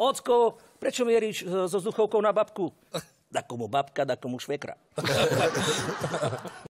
Ocko, prečo mieríš so vzduchovkou na babku? Da komu babka, da komu švekra.